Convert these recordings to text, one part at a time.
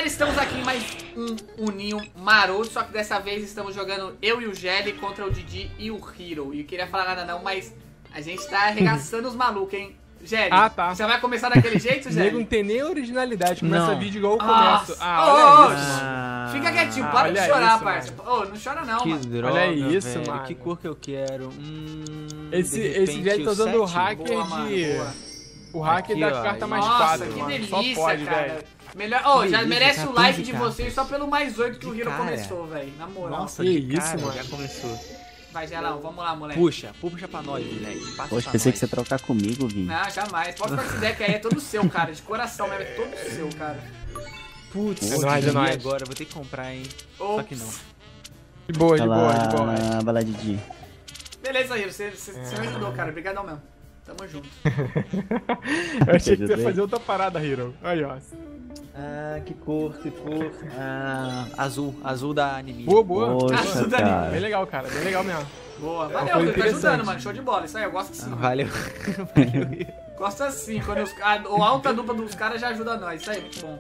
Galera, estamos aqui em mais um Uninho maroto, só que dessa vez estamos jogando eu e o Gelli contra o Didi e o Hero. E eu queria falar nada não, mas a gente tá arregaçando os malucos, hein? Gelli, tá. você vai começar daquele jeito, Gelli? Nego não tem nem originalidade, começa Não. vídeo igual eu Nossa. começo. Olha isso. Fica quietinho, para de olha chorar, isso, parça. Ô, não chora não, Que mano. droga, Olha isso, velho. mano. Que cor que eu quero? Esse de repente, velho tá usando o 7? hacker Boa, mano, boa. O hacker Aqui, da ó, carta mais Nossa, fácil, que mano. delícia, Só pode, cara. velho. Melhor, Que já delícia, merece o 14 like de cartas. vocês só pelo mais 8 que o Hero Cara. começou, velho. Na moral. Nossa, Que de isso, cara, mano. já começou. Vai, Gelão, vamos lá, moleque. Puxa pra nós, moleque. Passa Poxa, pra pensei nós. que você ia trocar comigo, Vini. Não, jamais. Pode ficar com esse deck aí, é todo seu, cara. De coração mesmo, é todo seu, cara. Putz, É nóis, é nóis. agora, vou ter que comprar, hein. Ops. Só que não. De boa, de Vai boa, lá, de boa. vai lá, Didi. Beleza, Hero, você me ajudou, cara. Obrigadão mesmo. Tamo junto. Eu achei que você ia Ajudei. fazer outra parada, Hero. Aí, ó. Ah, que cor. Ah, azul da anime. Boa, boa. Poxa, Ajuda Bem cara. legal, cara. Bem legal mesmo. Boa, Foi valeu, Hero, tá interessante. ajudando, mano. Show de bola. Isso aí, eu gosto assim. Valeu. Gosto assim, quando a alta dupla dos caras já ajuda nós. Isso aí, muito bom.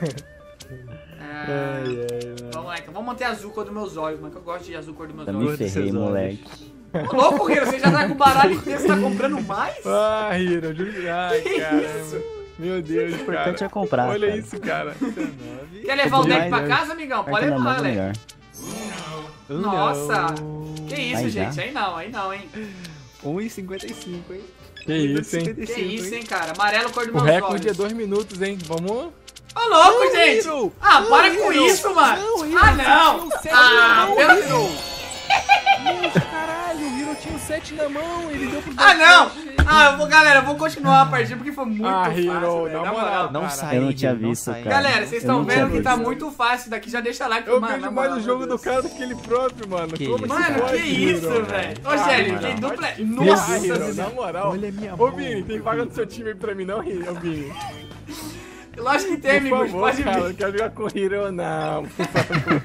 Vamos lá, então. Vamos manter azul cor dos meus olhos, mano. Que eu gosto de azul cor dos meus Eu me olhos. dos ferrei, seus olhos. moleque. Ô, louco, Hero, você já tá com o baralho inteiro, você tá comprando mais? Ah, Hero, juro. Ai, Que caramba. isso? Meu Deus, O importante cara. é comprar, Olha cara. isso, cara. Quer levar o deck pra Mas, casa, amigão? Pode Carta na mão levar, é Leque. melhor. Nossa! Que isso, Aí gente? já. Aí não, hein? 1,55, hein. Que isso, hein? Que isso, hein, cara? Amarelo cor dos O meus recorde é olhos. 2 minutos, hein? Vamos. Ô, louco, gente! Hero! Ah, para Não, com Hero! isso, mano! Não, Ah, Hero, não! você tinha o 7 Ah, na mão, pelo... Hero! Caralho, o Hero tinha o 7 na mão, ele deu pro Ah, não! Ah, galera, eu vou continuar a partida porque foi muito fácil, Hero, velho, na moral. Não Cara, sai, eu não tinha Hero, não visto, sai. cara. Galera, vocês Eu estão não vendo tinha que tá visto. muito fácil daqui, já deixa like, Eu mano, vejo na mais moral, o jogo meu do Deus. cara do que ele próprio, mano. Que Como isso, se Mano, pode, que isso, Hero? velho? Ô, Ah, Gelli, mano, que dupla... Nossa, Nossa, Hero, na moral. Olha a minha Ô, mão, Vini, tem vaga no seu time aí pra mim não, Vini? lógico que tem, Por amigos, favor, pode cara, eu vir. quero jogar com o Hero, não. Por favor.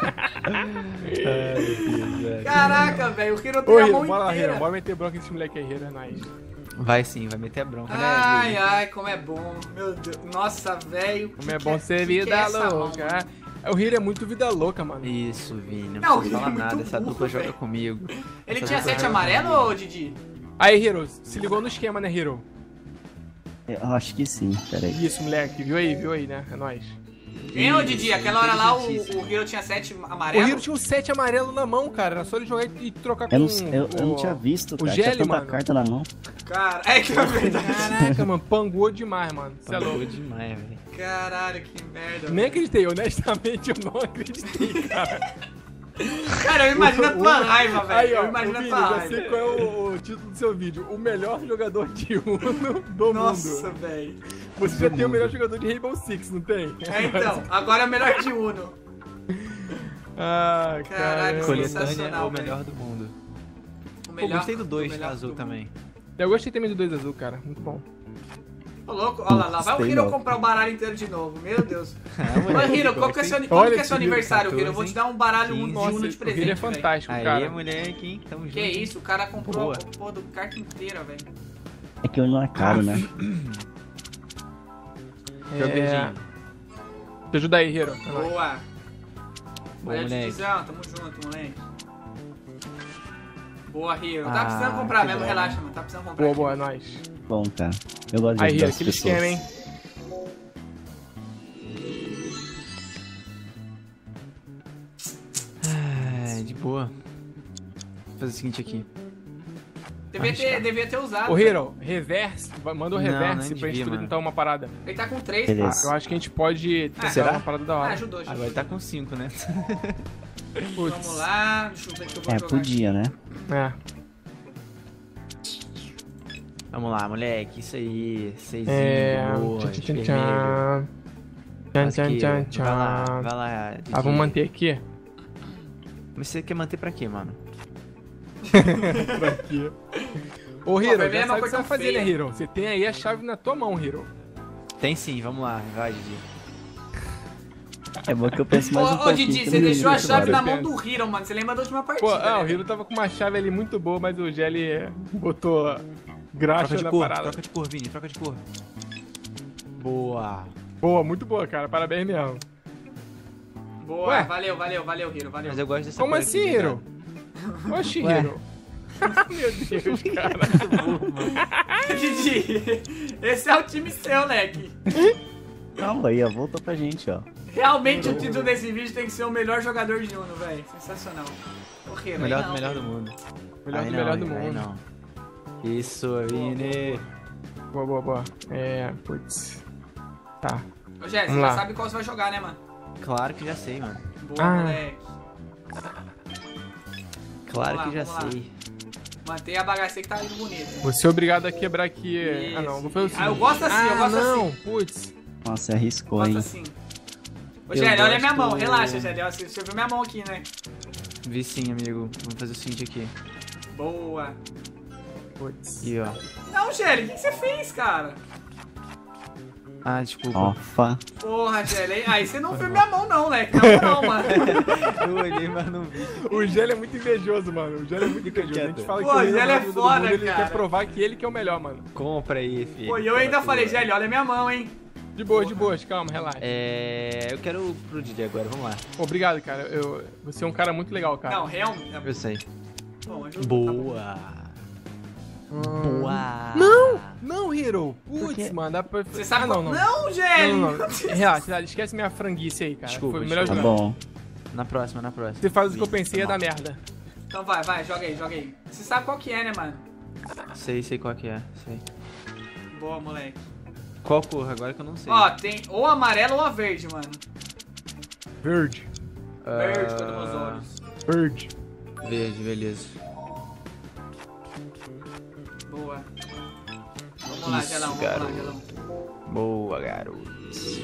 Caraca, velho, o Hero Ô, tem a Hero, mão bora lá, inteira. Hero. Bora meter bronca nesse moleque aí, Hero, é nóis. Vai sim, vai meter a bronca, né? Ai, ai, como é bom. Meu Deus. Nossa, velho. Como é bom ser que vida é essa mão, louca. mano? O Hero é muito vida louca, mano. Isso, Vini. Não, Não ele precisa é falar muito nada. Essa burro, dupla velho. joga comigo. Ele Essa tinha dupla 7 joga amarelo, comigo. ô Didi? Aí, Hero, se ligou no esquema, né, Hero? Eu acho que sim, peraí. Isso, moleque. Viu aí, né? É nóis. Hein, ô Didi? Aquela hora lá o inteligentíssimo. Hero tinha 7 O amarelo? Hero tinha um 7 amarelo na mão, cara. Era só ele jogar e trocar com Eu não tinha visto, cara. Tinha Gelli, tanta mano. carta na mão. Cara, é que é verdade. Caraca, mano, panguou demais, mano. Você é Pagou louco. demais, velho. Caralho, que merda. Nem acreditei, honestamente eu não acreditei, cara. Cara, eu imagino a tua raiva, velho. Aí, ó, Eu imagino a Vini, tua já sei raiva. qual é o título do seu vídeo. O melhor jogador de Uno do Nossa, mundo. velho. Você já tem o melhor jogador de Rainbow Six, não tem? É, então. Agora é o melhor de Uno. Ah, Caralho, cara. Coletânea é sensacional, o melhor do mundo. O Pô, melhor, gostei do 2 melhor azul do também. Eu gostei também do 2 azul, cara. Muito bom. Ô, louco, olha lá, vai o Gostei, Hero não. comprar o baralho inteiro de novo. Meu Deus. Ah, Ô, moleque, Hero, qual que é seu, Olha quando que é esse seu Hero, aniversário, Hero? Eu vou te dar um baralho de 15. Uno Nossa, de o presente, Hero é velho. fantástico, Aí, cara. moleque, hein? Tamo junto. Que isso, o cara comprou Boa. a porra do carta inteira, velho. É que eu não é caro, né? Seu beijinho. Te ajuda aí, Hero. É nóis. Boa. Bom, Olha a moleque. divisão, tamo junto, moleque. Boa, Hero. Tá Ah, precisando comprar que mesmo, bom. relaxa, mano. Tá precisando comprar. Boa, boa, é nóis. Bom, cara. Eu gosto de Aí, ajudar Hero, as aquele pessoas. esquema, hein? De boa. Vou fazer o seguinte aqui. Devia ter usado. Ô, velho. Hero, reverse. Manda o Não, reverse não pra gente devia, poder mano. tentar uma parada. Ele tá com 3, Beleza. Eu acho que a gente pode tentar Será? uma parada da Ah, hora. ajudou. Agora ele tá com 5, né? Putz. Vamos lá, deixa eu ver o que eu vou É, jogar. podia, né? É. Vamos lá, moleque. Isso aí. 6 É. boa. Tchan, tchan, vermelho. tchan. Tchan, Mas tchan, que- tchan, Vai lá, tchan. vai lá. Ah, Didi. vamos manter aqui? Mas você quer manter pra quê, mano? Por aqui. Ô, vai Hero, ver, é já uma sabe o que coisa você vai fazer, feia. né, Hero? Você tem aí a chave na tua mão, Hero. Tem sim, vamos lá. Vai, Didi. É bom que eu penso mais um Ô, pouquinho. Didi, que você não deixou a existe, chave cara. na mão do Hero, mano. Você lembra da última partida? Pô, o né? Hero tava com uma chave ali muito boa, mas o Gelli botou graxa Troca de na cor, parada. troca de cor, Vini, troca de cor. Boa. Boa, muito boa, cara. Parabéns mesmo. Boa, Ué? valeu, Hiro, valeu. Mas eu gosto dessa Como cor aqui, assim, Hiro? obrigado. Oxi, Ué. Hiro. Meu Deus, cara. Didi, esse é o time seu, leque. Calma aí, ó. Voltou pra gente, ó. Realmente o título desse vídeo tem que ser o melhor jogador de Uno, velho. Sensacional. O Hiro, aí Melhor não. do melhor do mundo. Melhor do aí mundo. não. Isso, Vini. Boa. Putz. Tá. Ô, Jé, você Vamos já lá. sabe qual você vai jogar, né, mano? Claro que já sei, mano. Boa, Ah. moleque. Claro Vamos que lá, já vamos lá. sei. Mantém a bagaceira que tá indo bonito. Vou ser obrigado a quebrar aqui. Isso. Ah, não. Vou fazer o seguinte. Ah, eu gosto assim, eu gosto não. assim. Putz. Nossa, arriscou, Gosto hein? assim. Ô, Eu Gelli, olha minha gosto- mão. Relaxa, Gelli. Você viu minha mão aqui, né? Vi sim, amigo. Vamos fazer o seguinte aqui. Boa. Putz. E ó. Não, Gelli, o que você fez, cara? Ah, desculpa. Ofa. Porra, Gelli. Aí você não viu minha mão, não, leque. Na moral, mano. Eu olhei, mas não vi. O Gelli é muito invejoso, mano. O Gelli é muito invejoso. A gente quieto. fala Pô, que o ele Gelli é melhor do foda, mundo, ele cara. quer provar que ele que é o melhor, mano. Compra aí, filho. Pô, e eu ainda falei, Gelli, olha minha mão, hein? De boas, calma, relaxa. Eu quero pro Didi agora, vamos lá. Obrigado, cara. Você é um cara muito legal, cara. Não, realmente. Eu sei. Bom, ajudou. Tá bom. Boa. Boa. Não, Hiro. Putz, quê? mano. Dá pra... Você sabe ah, qual... não. Não, Gelli. Não. Relaxa, esquece minha franguice aí, cara. Desculpa, Foi o melhor Tá jogador. bom. Na próxima. Você faz o que eu pensei ia dar merda. Então vai, joga aí. Você sabe qual que é, né, mano? Sei qual que é. Sei. Boa, moleque. Qual cor? Agora que eu não sei. Ó, tem ou amarelo ou a verde, mano. Verde. Verde, todos meus olhos. Verde. Verde, beleza. Boa. Vamos lá, Isso, Gelão, garoto. Gelão. Boa, garoto.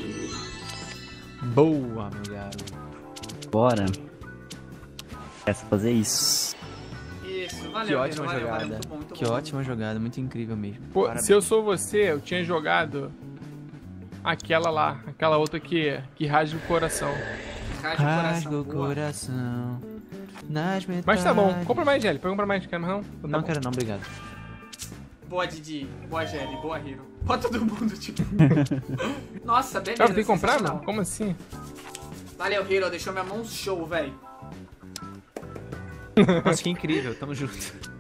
Boa, meu garoto. Bora. Quer fazer isso. Isso, valeu, Que ótima valeu, jogada. valeu, muito bom, muito Que bom. ótima jogada, muito incrível mesmo. Pô, Parabéns. se eu sou você, eu tinha jogado aquela lá. Aquela outra que rasga o coração. Rasga o Rasga coração. o Boa. coração nas metades. Mas tá bom. Compra mais, Gelli. Pode comprar mais. Quer mais não? Então tá Não bom. quero não, obrigado. Boa, Didi. Boa, Gelli. Boa, Hiro. Boa todo mundo, tipo. Nossa, beleza. Cara, tem que comprar, sensacional. mano? Como assim? Valeu, Hiro. Deixou minha mão show, velho. Nossa, que incrível, tamo junto.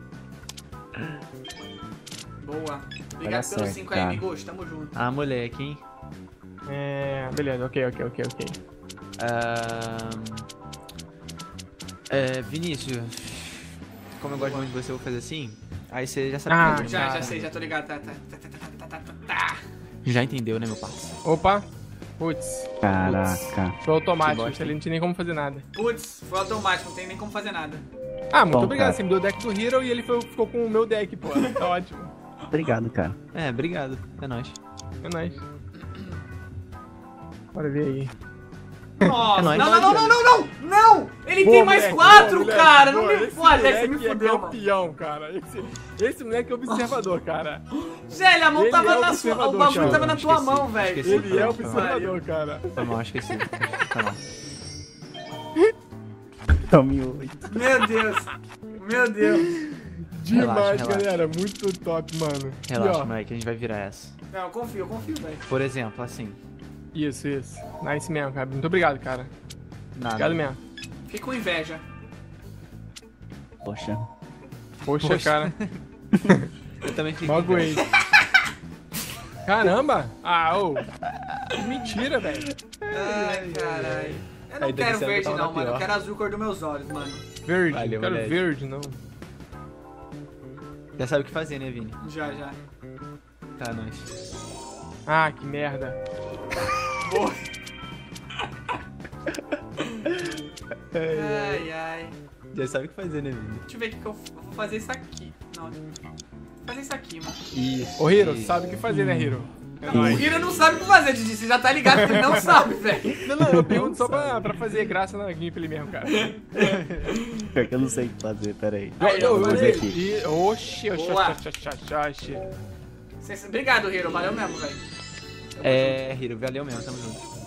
Boa. Vai Obrigado dar pelos certo, 5 aí, cara. amigos. Tamo junto. Ah, moleque, hein? Beleza. Ok. Vinícius, como eu gosto muito de você, eu vou fazer assim. Aí você já sabe Ah, fazer, né? Já cara. sei, já tô ligado. Tá. Já entendeu, né, meu parceiro? Opa. Putz. Caraca. Foi automático. Que bosta, Ali não tinha nem como fazer nada. Putz, foi automático, não tem nem como fazer nada. Ah, muito Bom, obrigado. cara. Você me deu o deck do Hero e ele ficou com o meu deck, pô. Tá ótimo. Obrigado, cara. Obrigado. É nóis. É nóis. Bora ver aí. Nossa, É nóis. não! Ele Boa, tem mais moleque, 4, boa, moleque, cara! Não boa. me Esse pode, você me moleque fudeu, é mano. campeão, cara. Esse moleque é observador, cara. Gelli, a mão Ele tava é o na sua. O observador, bagulho cara. tava na tua Esqueci, mão, velho. esqueci. Ele é Foi mal. observador, cara. Foi mal, esqueci. Tá mal. Tome 8. Meu Deus. Demais, relaxa. galera. Muito top, mano. Relaxa, E, ó, moleque, a gente vai virar essa. Não, eu confio, velho. Por exemplo, assim. Isso. Nice mesmo, cara. Muito obrigado, cara. Nada. Obrigado mesmo. Fico com inveja. Poxa. Poxa, cara. Eu também fico. Magoei. Caramba! Ô. Mentira, velho. Ai, caralho. Eu não Aí, quero deve ser verde, que tava não, na mano. Eu pior. quero azul cor dos meus olhos, mano. Verde. Valeu, Não quero moleque. verde, não. Já sabe o que fazer, né, Vini? Já. Tá, nóis. Ah, que merda. Boa. Ai. Já sabe o que fazer, né, Vini? Deixa eu ver o que eu vou fazer isso aqui. Não, vou fazer isso aqui, mano. Isso. Ô, Hiro, sabe o que fazer, né, Hiro? É O nóis. Hiro não sabe o que fazer, Didi. Você já tá ligado que ele não sabe, velho. Não, eu pergunto só pra fazer graça na gameplay mesmo, cara. Pior que eu não sei o que fazer, pera aí. Aí, Eu ó, usei aqui. aqui. Oxi. Boa. Obrigado, Hiro. Valeu mesmo, velho. Hiro, valeu mesmo, tamo junto.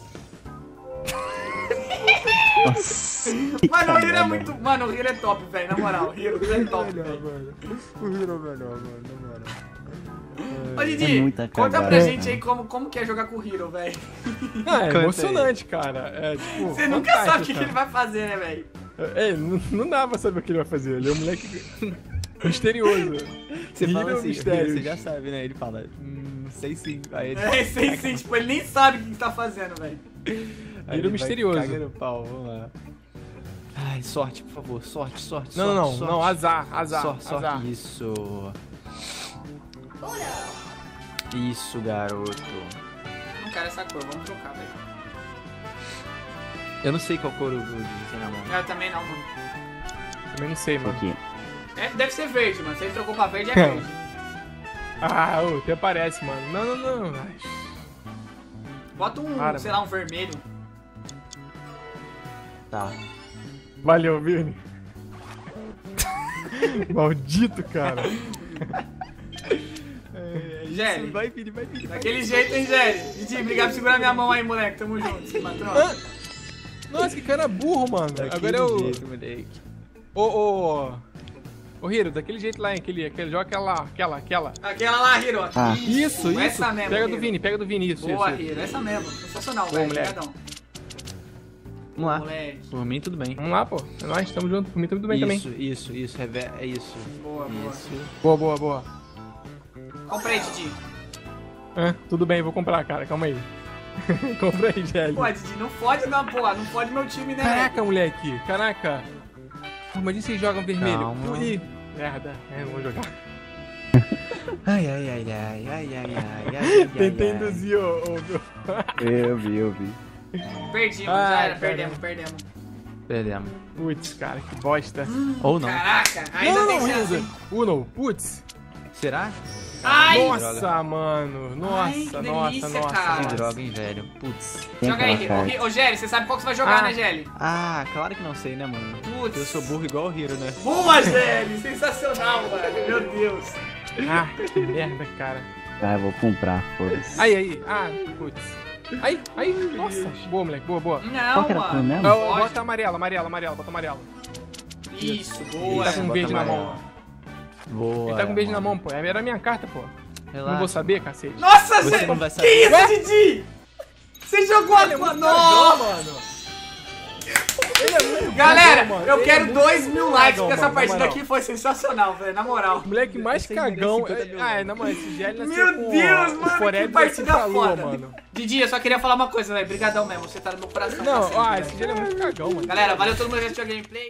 Nossa. Mano, o Hiro é muito... Mano, o Hiro é top, velho. Na moral, o Hiro é top, velho. mano. O Hiro é melhor, mano. Na moral. Ô, Didi, É muita conta pra cagada, gente cara. aí como que é jogar com o Hero, velho. Ah, é Canta aí. emocionante, cara. É, tipo, Você nunca fantástico, sabe o que cara. ele vai fazer, né, velho? É, não dá pra saber o que ele vai fazer. Ele é um moleque misterioso. Você Hero fala assim, Mistérios. você já sabe, né? Ele fala, não sei sim. Aí ele, É, sim, tipo, ele nem sabe o que tá fazendo, velho. aí Hero vai misterioso. caga no pau, vamos lá. Ai, sorte, por favor. Sorte. Não, azar. Sorte. Isso, garoto. Não quero essa cor, vamos trocar, velho. Eu não sei qual cor o Blue tem na mão. Eu também não, mano. Também não sei, mano. Aqui. É, deve ser verde, mano. Se ele trocou pra verde, é verde. Ah, até parece, mano. Não. Ai, Bota um, Para, sei lá, um vermelho. Tá. valeu, Vini. Maldito, cara. Gelli. Vai, Vini. Daquele jeito, hein, Gelli? Didi, obrigado por segurar minha mão aí, moleque. Tamo junto, se patrão. Nossa, que cara burro, mano. Agora é o... moleque. Ô, Hiro, daquele jeito lá, hein? Aquele joga aquela. Aquela lá, Hiro. Ah. Isso. Essa mesmo, Pega Hiro. do Vini, isso. Boa, isso. Hiro. Essa mesmo. Sensacional, Boa, velho. moleque. Obrigadão. Vamos lá. Moleque. Por mim, tudo bem. Vamos lá, pô. É nóis, tamo junto. Por mim, tudo bem também. Isso. É isso. Boa. Isso. Boa. Comprei, Didi. Tudo bem, vou comprar, cara. Calma aí. Comprei, Gelli. Pô, Didi, não fode não, porra. Não fode meu time, né, velho? Caraca, moleque. Caraca. Pô, imagina vocês jogam vermelho. Calma. Ih, merda. Não vou jogar. Ai. Tentei induzir o... Eu vi. Perdimos, já Ai, era. caramba. Perdemos. Perdemos. Putz, cara, que bosta. Ou não. Caraca, ainda tem chance. Hilda. Uno, putz. Será? Ai, Nossa, mano. Ai, que delícia, cara. Que droga, hein, velho. Putz. Tem Joga aí, aquela Hiro. carta. Ô, Gelli, você sabe qual que você vai jogar, Ah. né, Gelli? Ah, claro que não sei, né, mano? Putz. Eu sou burro igual o Hiro, né? Boa, Gelli. Sensacional, mano. Meu Deus. Ah, que merda, cara. Ah, eu vou comprar, foda-se. Aí. Ah, putz. Aí. Nossa. Boa, moleque. Boa. Qual Não, que era a cor mano. mesmo? Bota amarela. Bota amarelo. Isso, Ele boa. tá com Bota verde na amarelo. mão. Boa. Ele tá com verde na mão, pô. Era a minha carta, pô. Relaxa. Não vou saber, cacete. Nossa, Você Zé. não vai Que saber. isso, Didi? Você jogou a cor. Nossa. mano. Galera, cagão, mano. eu Ele quero é muito 2.000 likes, cagão, porque essa mano, na partida moral. aqui foi sensacional, velho. Na moral. O moleque mais Esse aí cagão. merece 50 mil Ah, não, mano. Esse Gelli nasceu Meu com Deus, o mano, que Forever partida pra lua, foda. mano. Didi, eu só queria falar uma coisa, velho. Brigadão mesmo, você tá no meu coração. pra Não, sempre, velho. esse Gelli é muito cagão, mano. Galera, valeu todo mundo que assistiu a gameplay.